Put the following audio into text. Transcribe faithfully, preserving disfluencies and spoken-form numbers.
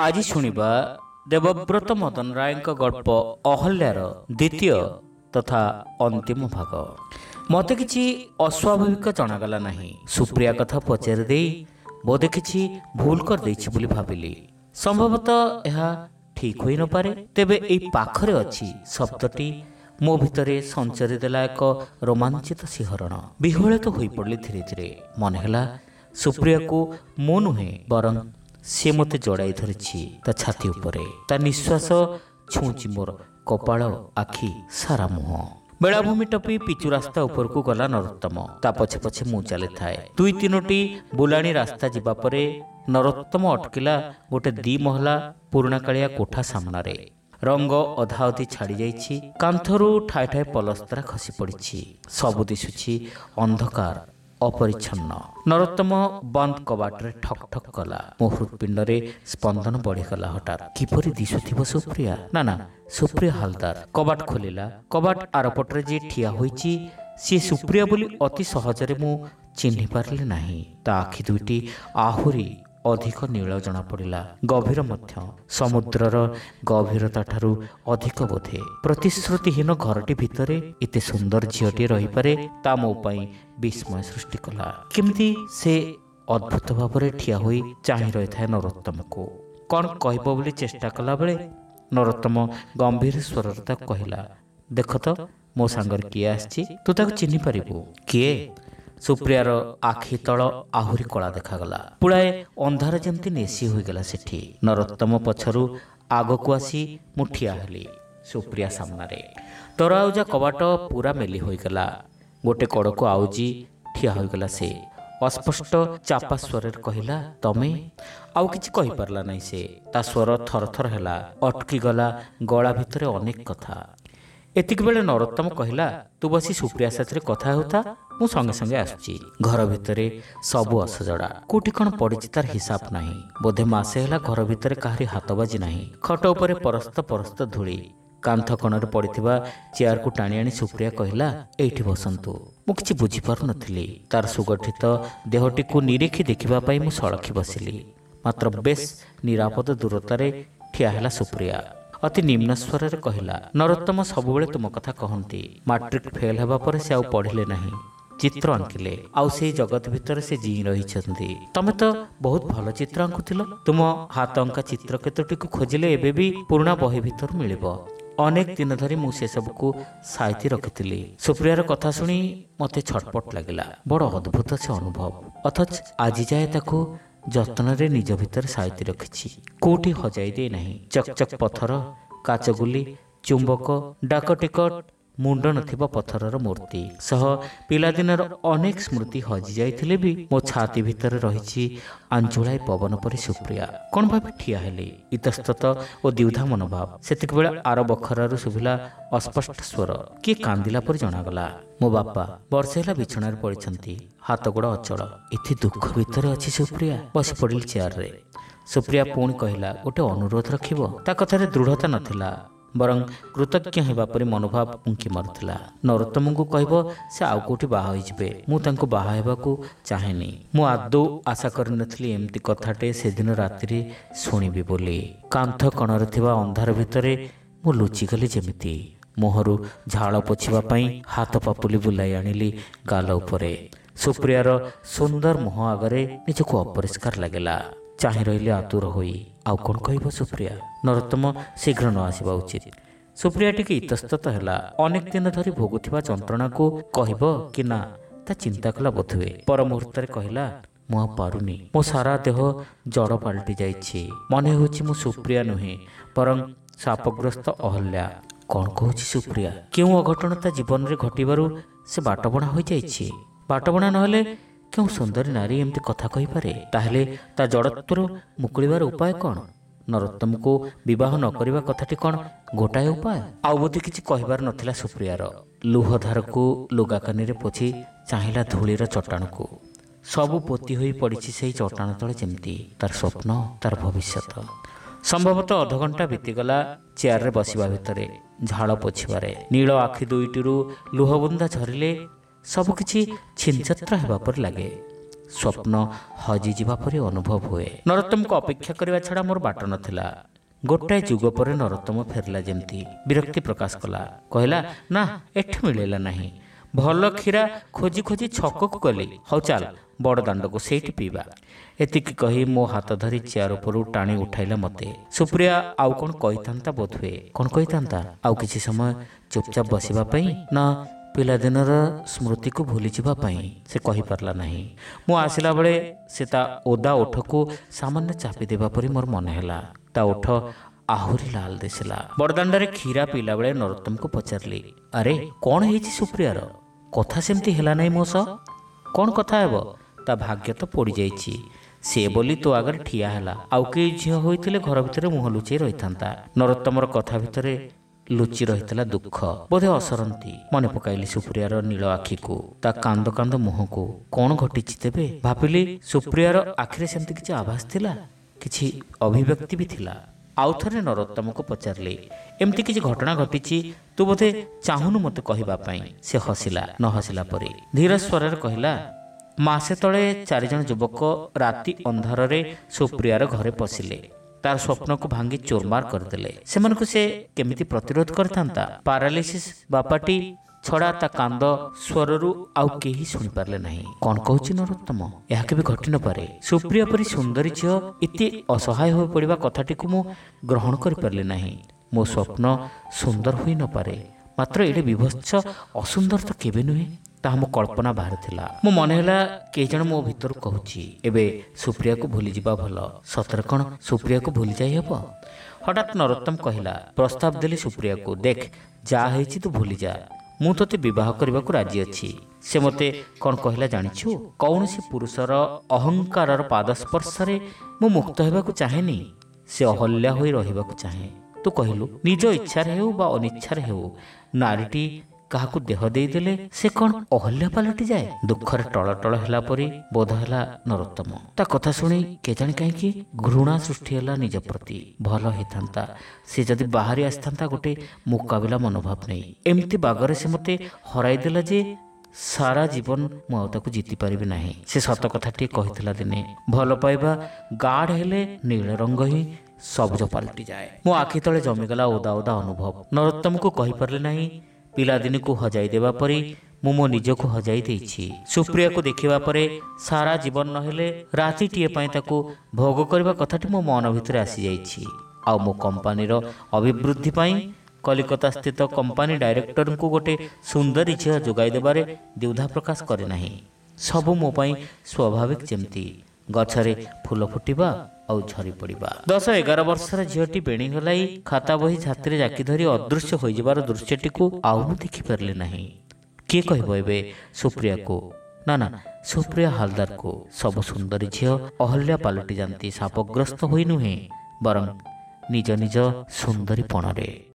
आज शुणिबा देवव्रत मदन राय गल्प अहल्यार द्वितीय तथा अंतिम भाग। मते किछि अस्वाभाविक जनागला नहीं। सुप्रिया कथा पचारि देई बोधे किछि भूल कर देछि बोली भाबिली। संभवतः यह ठीक होई न पारे। तेबे एई पाखरे अछि शब्दटी मो भितरे संचरी देला एक रोमांचित सिंहरण। विह्वलित होई पड़ली धीरे धीरे। मन ହେଲା सुप्रिया को मो नुहे बरं से मते जड़ाई धरिछि ता छाती उपरे। ता निश्वास छुंची मोर कपाळ आखि सारा मुह। बेलाभूमि टपी पिचु रास्ता उपर को गला नरोत्तम। ता पछे पछे मु चली थाए। दुई तीनोटी बुलाणी रास्ता जिबा परे नरोत्तम अटकिला गोटे दी महला पुराणा कालिया कोठा सामनारे। रंग अधा अधी छाड़ी जाइछि। कांथरू ठाए ठाए पलस्तरा खसी पड़िछि। सबु दिशुछि अंधकार अपरिच्छन्न। नरोत्तम बंद कबाटरे ठक ठक कला। मो हृत्पिंडरे स्पंदन बढ़ीगला। हठात किपरि दिशुथिब सुप्रिया? ना ना सुप्रिया हालदार। कबाट खोलिला। कबाट आरपटरे जे ठिया होइछि सी सुप्रिया बोली अति सहजरे मु चिन्हि पारली नाही। ता आखि दुईटी आहुरी अधिक नील जना पड़िला। गभीर मध्य समुद्रर गभीरता ठारू अधिक बोधे। प्रतिश्रुतिहीन घरटी भितरे एते सुंदर झीटी रही पारे ता मो पई विस्मय सृष्टि कला। केमिति से अद्भुत भाव ठिया होई चाहि रही थाए नरोत्तम को। कौन कहब बोली चेष्टा कला बेले नरोत्तम गंभीर स्वर कहला, देख तो मो सांगर किए आछि, तू ताको चिन्हि पारिबु? किए? सुप्रियार आखि तल आहुरी कला देखागला। पुଳାଏ अंधार जेमती नेसी होईगला सेठी। नरोत्तम पछरू आगकू आसी मु ठिया हेली सुप्रिया सामनारे। तोर आउजा कबाट पूरा मेली होईगला। गोटे कड़को आउजी ठिया होईगला से। अस्पष्ट चापा स्वर कहला, तमे? आउ किछि कहि पारला नाही से। ता स्वर थर थर हेला। अटकी गला गला भितरे अनेक कथा। एतिक बेले नरोत्तम कहला, तू बसी सुप्रिया साथरे कथा होता, मु संगे संगे आसुची। घर भितरे सबु असजड़ा। कोठी कण पड़िछि तार हिसाब नाही। बोधे मासे हेला घर भितरे काहारी हाथ बाजी नाही। खट उपरे परस्त परस्त धूली। कांथ कणरे पड़िथिबा चेयर को टाणी आनी सुप्रिया कहला, एइठी बसंतु। मु किछि बुझी पारु नथिली। तार सुगठित देहटी को निरीखि देखिबा पई मु सळखी बसिली। मात्र बेस निरापद दूरतारे ठिया हेला सुप्रिया। अति निम्न स्वर कहला, नरोत्तम सबुबेले तुम कथा कहती। मैट्रिक फेल हेबा परे से आउ पढ़िले नाही। चित्र आंकिले आउ से जगत भितर से जी रही। तमे तो बहुत भल चित्र आंकुथिल। तुम हाथ अंका चित्र केतोटी को खोजिले एबे भी पुराना बही भितर मिलिबो। अनेक दिन धरी मु से सब को साइती रखिथिली। सुप्रियार कथा सुनी मते छटपट लागिला। बड़ अद्भुत से अनुभव। अथच आज जाए ताको जतन रे निज भितर साइती रखिछि। कोठी हजाई दे नाही। चकचक पत्थर, काचगुली, चुंबक, डाक टिकट, मुंड नथिबा पत्थरर मूर्ति सह पिलादिनर अनेक स्मृति हजि जाइथिले भी मो छाती भितर रहिछि आंचुलाय पवन परि सुप्रिया। कोन भाबे ठिया हेली इतस्तत ओ द्विधा मनोभाव। सेतिक बेला आर बखरारु सुभिला अस्पष्ट स्वर। कि कांदिला पर जणागला। मो बापा वर्षे हेला बिछणारे पड़िछंती। हाथ गोड़ अचल। एथि दुख भितर अछि सुप्रिया। बसी पड़िल चेयर रे। सुप्रिया पुणी कहला, गोटे अनुरोध रखिबो? ता कथारे दृढ़ता नथिला, बरं कृतज्ञ हेबा परि मनोभाव उंकी मारुथिला। नरोत्तम को कहबो से आउ कोठी बाहा होई जिबे। मु तांको बाहा हेबाकू चाहेनी। मु आदौ आशा करि नथिली एम्ति कथाटे से दिन रात्रि सुनिबी बोली। कांथ कणरे थिबा अंधार भितरे मु लुचि गली जेमिति। मोहरु झाळ पोछिबा पई हाथ पापुली बुलाई आनिली गाल उपरे। सुप्रियार सुंदर मुह आगरे निजको अपरिष्कार लागेला। चाहि रहिले आतुर होई। आउ कोन कहबो सुप्रिया? नरोत्तम शीघ्र न आसिबा उचित। सुप्रिया टिके इतस्तत हेला। अनेक दिन धरी भोगुथिबा जंत्रणा को कहबो कि ना ता चिंता कला बोधुए। पर मुहूर्तरे कहला, मु आ पारुनी। मो सारा देह जड़ पाल्टी जाइछि। मने होछि मु सुप्रिया नुहे परं सापग्रस्त अहल्या। कौन कहछि सुप्रिया? केउ अघटन ता जीवन रे घटिबारु से बाटबणा होई जाइछि। बाटबणा नहले क्यों सुंदरी नारी एमती कथा कहि पारे? ताहले ता जड़त्वर मुकुलिबार उपाय कौन? नरोत्तम को विवाह न करिबा कथाटी कौन गोटाए उपाय? आउ बोधे किछि कहिबार नथिला सुप्रियार। लुहधार को लुगा कानिरे पोछि चाहिला धूलीर चट्टाण को। सबु पोती होई पड़िछि सेही चट्टाण तळे जेमती तार स्वप्न, तार भविष्यत। संभवतः अधघंटा बीतीगला चेयर रे बसिबा भितरे, झाड़ पोछिबारे। नील आखि दुईटिरू लुहबुंदा झरिले सबकिछि छिनछत्र हेबा पर लागे। ସ୍ୱପ୍ନ ହଜିଯିବା ପରି ଅନୁଭବ ହୁଏ। ନରୋତ୍ତମକୁ ଅପେକ୍ଷା କରିବା ଛଡ଼ା ମୋର ବାଟ ନଥିଲା। ଗୋଟାଏ ଯୁଗ ପରେ ନରୋତ୍ତମ ଫେରିଲା ଯେମିତି ବିରକ୍ତି ପ୍ରକାଶ କଲା। କହିଲା, ନା ଏଠି ମିଳିଲା ନାହିଁ। ଭଲ କ୍ଷୀରା ଖୋଜି ଖୋଜି ଛକକୁ ଗଲି। ହଉ ଚାଲ ବଡ଼ ଦାଣ୍ଡକୁ, ସେଇଠି ପିଇବା। ଏତିକି କହି ମୋ ହାତ ଧରି ଚେୟାର ଉପରୁ ଟାଣି ଉଠାଇଲା ମୋତେ। ସୁପ୍ରିୟା ଆଉ କ'ଣ କହିଥାନ୍ତା ବୋଧହୁଏ। କ'ଣ କହିଥାନ୍ତା? ଆଉ କିଛି ସମୟ ଚୁପଚାପ ବସିବା ପାଇଁ, ନା ପିଲାଦିନର ସ୍ମୃତିକୁ ଭୁଲିଯିବା ପାଇଁ? ସେ କହିପାରିଲା ନାହିଁ। ମୁଁ ଆସିଲା ବେଳେ ସେ ତା ଓଦା ଓଠକୁ ସାମାନ୍ୟ ଚାପି ଦେବା ପରି ମୋର ମନେ ହେଲା। ତା ଓଠ ଆହୁରି ଲାଲ ଦିଶିଲା। ବଡ଼ଦାଣ୍ଡରେ କ୍ଷୀରା ପିଇଲା ବେଳେ ନରୋତ୍ତମକୁ ପଚାରିଲି, ଆରେ କ'ଣ ହେଇଛି ସୁପ୍ରିୟାର? କଥା ସେମିତି ହେଲା ନାହିଁ ମୋ ସହ। କ'ଣ କଥା ହେବ? ତା ଭାଗ୍ୟ ତ ପୋଡ଼ିଯାଇଛି। ସେ ବୋଲି ତୋ ଆଗରେ ଠିଆ ହେଲା। ଆଉ କେହି ଝିଅ ହୋଇଥିଲେ ଘର ଭିତରେ ମୁହଁ ଲୁଚେଇ ରହିଥାନ୍ତା। ନରୋତ୍ତମର କଥା ଭିତରେ ଲୁଚି ରହିଥିଲା ଦୁଃଖ, ବୋଧେ ଅସରନ୍ତି। ମନେ ପକାଇଲି ସୁପ୍ରିୟାର ନୀଳ ଆଖିକୁ, ତା କାନ୍ଦ କାନ୍ଦ ମୁହଁକୁ। କ'ଣ ଘଟିଛି ତେବେ? ଭାବିଲି ସୁପ୍ରିୟାର ଆଖିରେ ସେମିତି କିଛି ଆଭାସ ଥିଲା, କିଛି ଅଭିବ୍ୟକ୍ତି ବି ଥିଲା। ଆଉ ଥରେ ନରୋତ୍ତମକୁ ପଚାରିଲି, ଏମିତି କିଛି ଘଟଣା ଘଟିଛି, ତୁ ବୋଧେ ଚାହୁଁନୁ ମୋତେ କହିବା ପାଇଁ? ସେ ହସିଲା, ନ ହସିଲା ପରି ଧୀର ସ୍ୱରରେ କହିଲା, ମାସେ ତଳେ ଚାରିଜଣ ଯୁବକ ରାତି ଅନ୍ଧାରରେ ସୁପ୍ରିୟାର ଘରେ ପଶିଲେ। ତାର ସ୍ୱପ୍ନକୁ ଭାଙ୍ଗି ଚୁରମାର କରିଦେଲେ। ସେମାନଙ୍କୁ ସେ କେମିତି ପ୍ରତିରୋଧ କରିଥାନ୍ତା? ପାରାଲିସିସ୍ ବାପାଟି ଛଡ଼ା ତା କାନ୍ଦ ସ୍ୱରରୁ ଆଉ କେହି ଶୁଣିପାରିଲେ ନାହିଁ। କ'ଣ କହୁଛି ନରୋତ୍ତମ? ଏହା କେବେ ଘଟି ନପାରେ। ସୁପ୍ରିୟା ପରି ସୁନ୍ଦରୀ ଝିଅ ଏତେ ଅସହାୟ ହୋଇ ପଡ଼ିବା କଥାଟିକୁ ମୁଁ ଗ୍ରହଣ କରିପାରିଲି ନାହିଁ। ମୋ ସ୍ୱପ୍ନ ସୁନ୍ଦର ହୋଇ ନପାରେ, ମାତ୍ର ଏଇଠି ବିଭତ୍ସ ଅସୁନ୍ଦର ତ କେବେ ନୁହେଁ। ତାହା ମୋ କଳ୍ପନା ବାହାରେ ଥିଲା। ମୋ ମନେ ହେଲା କେହି ଜଣ ମୋ ଭିତରୁ କହୁଛି, ଏବେ ସୁପ୍ରିୟାକୁ ଭୁଲିଯିବା ଭଲ। ସତରେ କ'ଣ ସୁପ୍ରିୟାକୁ ଭୁଲି ଯାଇ ହେବ? ହଠାତ୍ ନରୋତ୍ତମ କହିଲା, ପ୍ରସ୍ତାବ ଦେଲି ସୁପ୍ରିୟାକୁ, ଦେଖ ଯାହା ହେଇଛି ତୁ ଭୁଲିଯା। ମୁଁ ତୋତେ ବିବାହ କରିବାକୁ ରାଜି ଅଛି। ସେ ମୋତେ କ'ଣ କହିଲା ଜାଣିଛୁ? କୌଣସି ପୁରୁଷର ଅହଙ୍କାରର ପାଦସ୍ପର୍ଶରେ ମୁଁ ମୁକ୍ତ ହେବାକୁ ଚାହେଁନି। ସେ ଅହଲ୍ୟା ହୋଇ ରହିବାକୁ ଚାହେଁ। ତୁ କହିଲୁ, ନିଜ ଇଚ୍ଛାରେ ହେଉ ବା ଅନିଚ୍ଛାରେ ହେଉ, ନାରୀଟି କାହାକୁ ଦେହ ଦେଇଦେଲେ ସେ କ'ଣ ଅହଲ୍ୟା ପାଲଟି ଯାଏ? ଦୁଃଖରେ ଟଳଟଳ ହେଲା ପରି ବୋଧ ହେଲା ନରୋତ୍ତମ। ତା କଥା ଶୁଣି କେଜାଣି କାହିଁକି ଘୃଣା ସୃଷ୍ଟି ହେଲା ନିଜ ପ୍ରତି। ଭଲ ହେଇଥାନ୍ତା ସେ ଯଦି ବାହାରି ଆସିଥାନ୍ତା ଗୋଟେ ମୁକାବିଲା ମନୋଭାବ ନେଇ। ଏମିତି ବାଗରେ ସେ ମୋତେ ହରାଇ ଦେଲା ଯେ ସାରା ଜୀବନ ମୁଁ ଆଉ ତାକୁ ଜିତି ପାରିବି ନାହିଁ। ସେ ସତ କଥାଟିଏ କହିଥିଲା ଦିନେ, ଭଲ ପାଇବା ଗାଢ଼ ହେଲେ ନୀଳ ରଙ୍ଗ ହିଁ ସବୁଜ ପାଲଟିଯାଏ। ମୋ ଆଖି ତଳେ ଜମିଗଲା ଓଦା ଓଦା ଅନୁଭବ। ନରୋତ୍ତମକୁ କହିପାରିଲି ନାହିଁ। ପିଲାଦିନକୁ ହଜାଇ ଦେବା ପରି ମୁଁ ମୋ ନିଜକୁ ହଜାଇ ଦେଇଛି। ସୁପ୍ରିୟାକୁ ଦେଖିବା ପରେ ସାରା ଜୀବନ ନହେଲେ ରାତିଟିଏ ପାଇଁ ତାକୁ ଭୋଗ କରିବା କଥାଟି ମୋ ମନ ଭିତରେ ଆସିଯାଇଛି। ଆଉ ମୋ କମ୍ପାନୀର ଅଭିବୃଦ୍ଧି ପାଇଁ କଲିକତା ସ୍ଥିତ କମ୍ପାନୀ ଡାଇରେକ୍ଟରଙ୍କୁ ଗୋଟେ ସୁନ୍ଦରୀ ଝିଅ ଯୋଗାଇ ଦେବାରେ ଦ୍ୱିଧା ପ୍ରକାଶ କରେ ନାହିଁ। ସବୁ ମୋ ପାଇଁ ସ୍ୱାଭାବିକ, ଯେମିତି ଗଛରେ ଫୁଲ ଫୁଟିବା ଆଉ ଝରି ପଡ଼ିବା। ଦଶ ଏଗାର ବର୍ଷର ଝିଅଟି ବେଣୀ ହଲାଇ ଖାତା ବହି ଛାତିରେ ଜାକି ଧରି ଅଦୃଶ୍ୟ ହୋଇଯିବାର ଦୃଶ୍ୟଟିକୁ ଆଉ ମୁଁ ଦେଖିପାରିଲି ନାହିଁ। କିଏ କହିବ ଏବେ ସୁପ୍ରିୟାକୁ? ନା ନା, ସୁପ୍ରିୟା ହାଲଦାରକୁ। ସବୁ ସୁନ୍ଦରୀ ଝିଅ ଅହଲ୍ୟା ପାଲଟି ଯାନ୍ତି, ଶାପଗ୍ରସ୍ତ ହୋଇ ନୁହେଁ, ବରଂ ନିଜ ନିଜ ସୁନ୍ଦରୀପଣରେ।